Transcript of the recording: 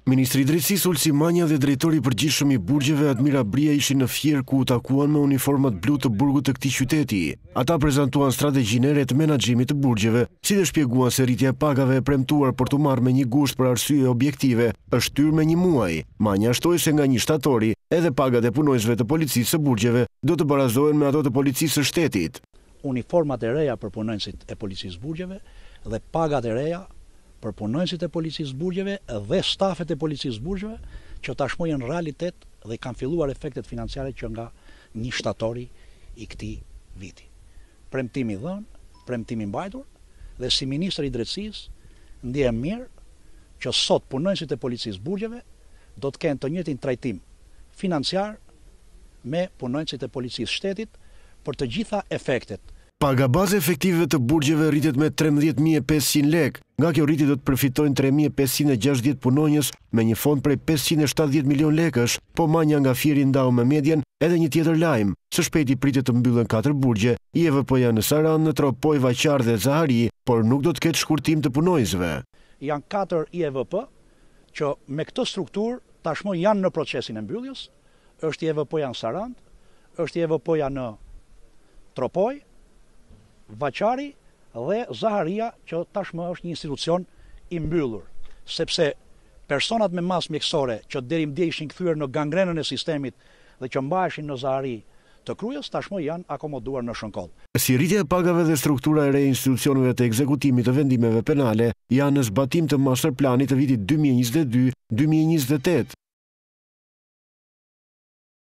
Ministri i Drejtësisë Ulsi Manja dhe drejtori i përgjithshëm i burgjeve Admira Bria ishin në Fier ku u takuan me uniformat blu të burgut të këtij qyteti. Ata prezantuan strategjinë e re të menaxhimit të burgjeve, si dhe shpjeguan se rritja e pagave e premtuar për të marrë me një gusht për arsye objektive është hyrë me një muaj. Manja shtoi se nga 1 shtatori edhe pagat e punonjësve të policisë së burgjeve do të barazohen me ato të policisë së shtetit. Uniformat e reja për punonjësit e policisë burgjeve dhe pagat e reja për punonjësit e policisë burgjeve dhe stafet e policisë burgjeve që tashmë janë realitet dhe kanë filluar efektet financiare që nga 1 shtatori i këtij viti. Premtimi dhënë, premtimi mbajtur dhe si ministri i drejtësisë ndihem mirë që sot punonjësit e policisë burgjeve do të kenë të njëjtin trajtim financiar me punonjësit e policisë shtetit për të gjitha efektet. Paga baze efektive të burgjeve rritet me 13.500 lek. Nga kjo rritje do të përfitojnë 3.560 punonjës me një fond prej 570 milion lekësh, po Manja nga Fieri ndau me Medjen edhe një tjetër lajm. Së shpejti pritet të mbyllen 4 burgje, IEVP-ja në Saran, në Tropoj, Vaqar dhe Zahari, por nuk do të ketë shkurtim të punonjësve. Janë 4 IEVP që me këtë strukturë tashmë janë në procesin e mbylljes. Është IEVP-ja në Sarand, është IEVP-ja në Tropoj, Vaqari dhe Zaharia që tashmë është një institucion i mbyllur, sepse personat me masë mjekësore që deri më dje ishin kthyer në gangrenën e sistemit dhe që mbaheshin në Zahari të Krujës tashmë janë akomoduar në Shënkoll. Si rritja e pagave dhe struktura e re e institucioneve të ekzekutimit të vendimeve penale janë në zbatim të masterplanit të vitit 2022-2028.